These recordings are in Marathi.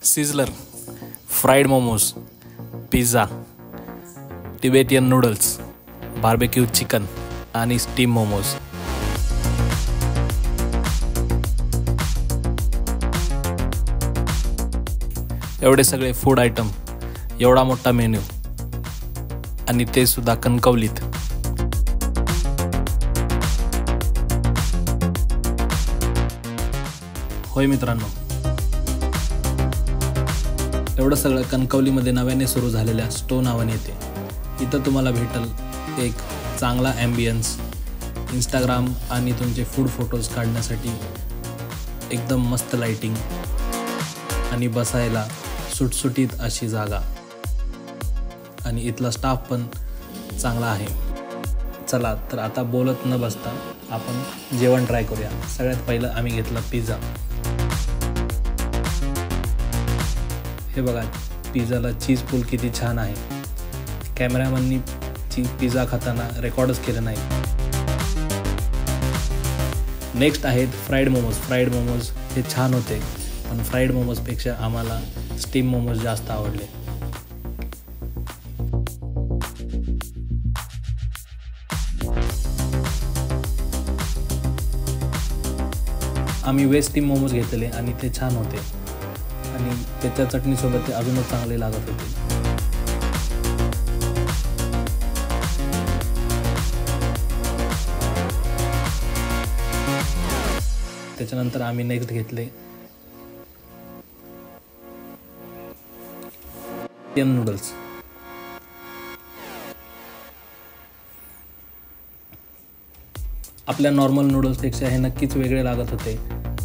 Sizzler, fried momos, pizza, Tibetan noodles, barbecue chicken आणि स्टीम मोमोज. एवढे सगळे फूड आयटम, एवढा मोठा मेन्यू आणि ते सुद्धा कणकवलीत. होय मित्रांनो, एवढं सगळं कणकवलीमध्ये नव्याने सुरू झालेल्या स्टो नावाने येते. इथं तुम्हाला भेटल एक चांगला ॲम्बियन्स, इंस्टाग्राम आणि तुमचे फूड फोटोज काढण्यासाठी एकदम मस्त लाईटिंग आणि बसायला सुटसुटीत अशी जागा, आणि इथला स्टाफ पण चांगला आहे. चला तर आता बोलत न बसता आपण जेवण ट्राय करूया. सगळ्यात पहिलं आम्ही घेतला पिझ्झा. हे बघा, पिझ्झाला चीज पूल किती छान आहे. कॅमेरामॅननी पिझ्झा खाताना रेकॉर्डच केलं नाही. नेक्स्ट आहेत फ्राईड मोमोज. फ्राईड मोमोज हे छान होते, पण फ्राईड मोमोजपेक्षा आम्हाला स्टीम मोमोज जास्त आवडले. आम्ही वेज स्टीम मोमोज घेतले आणि ते छान होते, आणि त्याच्या चटणीसोबत ते अजूनच चांगले लागत होते. त्याच्यानंतर आम्ही नेक्स्ट घेतले इंडियन नूडल्स. आपल्या नॉर्मल नूडल्सपेक्षा हे नक्कीच वेगळे लागत होते,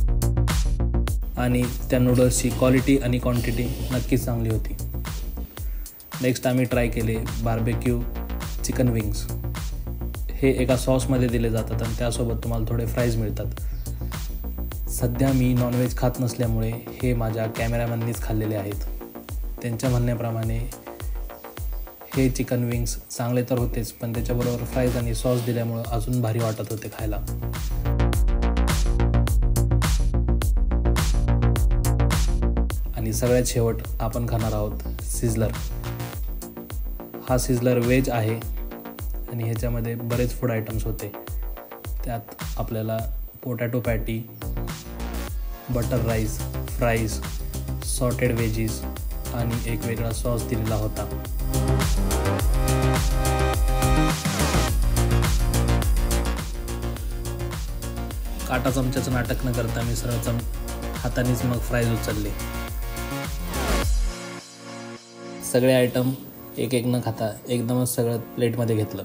आणि त्या नूडल्सची क्वालिटी आणि क्वांटिटी नक्कीच चांगली होती. नेक्स्ट आम्ही ट्राय केले बार्बेक्यू चिकन विंग्स. हे एका सॉसमध्ये दिले जातात आणि त्यासोबत तुम्हाला थोडे फ्राईज मिळतात. सध्या मी नॉनव्हेज खात नसल्यामुळे हे माझ्या कॅमेरामॅननीच खाल्लेले आहेत. त्यांच्या म्हणण्याप्रमाणे हे चिकन विंग्स चांगले तर होतेच, पण त्याच्याबरोबर फ्राईज आणि सॉस दिल्यामुळं अजून भारी वाटत होते खायला. आणि सगळ्यात शेवट आपण खाणार आहोत सिझलर. हा सिझलर वेज आहे आणि ह्याच्यामध्ये बरेच फूड आयटम्स होते. त्यात आपल्याला potato patty, butter rice, fries, sauteed veggies आणि एक वेगळा सॉस दिलेला होता. काटा चमच्याचं नाटक न करता मी सरळ हातानेच मग फ्राईज उचलले. सगळे आयटम एक एक न खाता एकदमच सगळं प्लेटमध्ये घेतलं.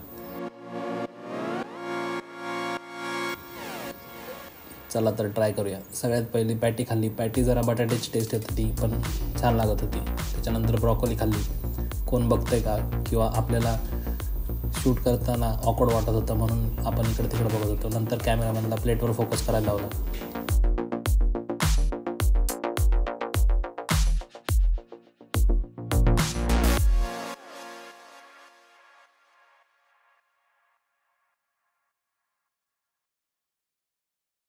चला तर ट्राय करूया. सगळ्यात पहिली पॅटी खाल्ली. पॅटी जरा बटाट्याची टेस्ट येत होती, पण छान लागत होती. त्याच्यानंतर ब्रॉकोली खाल्ली. कोण बघतंय का, किंवा आपल्याला शूट करताना ऑकवर्ड वाटत होतं म्हणून आपण इकडे तिकडे बघत होतो. नंतर कॅमेरामॅनला प्लेटवर फोकस करायला लावला.